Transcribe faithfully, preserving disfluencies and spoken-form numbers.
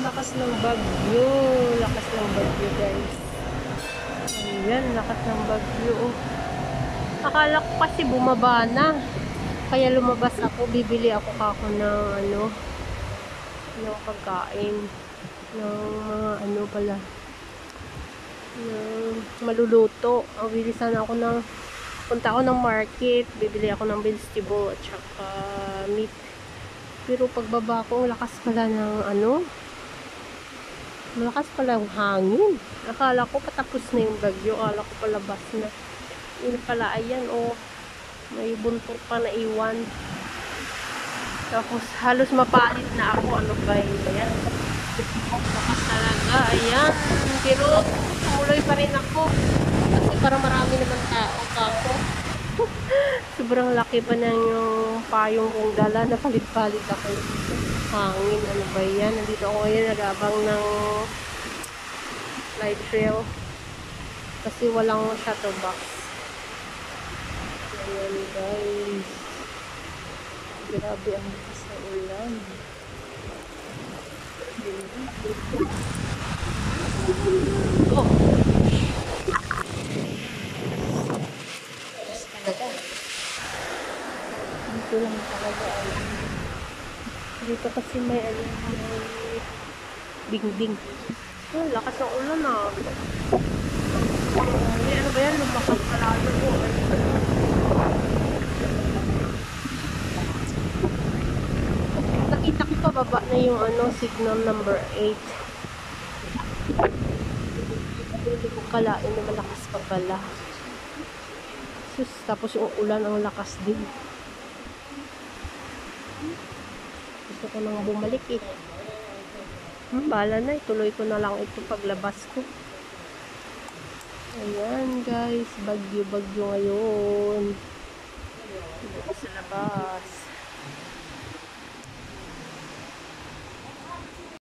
lakas ng bagyo. Lakas ng bagyo, guys. Ayan, lakas ng bagyo. Oh. Akala ko kasi bumaba na. Kaya lumabas ako. Bibili ako kako ng ano, ng pagkain. Ng mga ano pala. Ng maluluto. Oh, bili sana ako ng, punta ako ng market. Bibili ako ng vegetable at saka meat. Pero pagbaba ko, lakas pala ng ano, malakas pala yung hangin. Akala ko patapos na yung bagyo. Akala ko palabas na. Yun pala, ayan, oh. May buntot pa na iwan. Tapos, halos mapalit na ako. Ano ba yun? Ayan. Lakas talaga. Ayan. Pero, tumuloy pa rin ako. Kasi parang marami naman tao kako. Sobrang laki pa na yung payong kong dala. Napalit-palit ako. Hangin. Ano ba yan? Nandito ako ngayon. Nag-abang ng light trail. Kasi walang shuttle box. Ayan guys. Grabe ang lakas na ulan. Oh. Lakas talaga. Dito lang talaga ay. Dito kasi may ano, may bing-bing. Oh, lakas ng ulan ah. Ay, ano ba yan? Lumakas palalo po. Nakita ko pa baba na yung ano, signal number eight. Hindi ko kalain na malakas pa pala. Sus, tapos yung ulan ang lakas din. Gusto ko nang bumalik eh. Hmm, bahala na. Ituloy ko na lang ito paglabas ko. Ayan guys, bagyo-bagyo ngayon. Dito sa labas.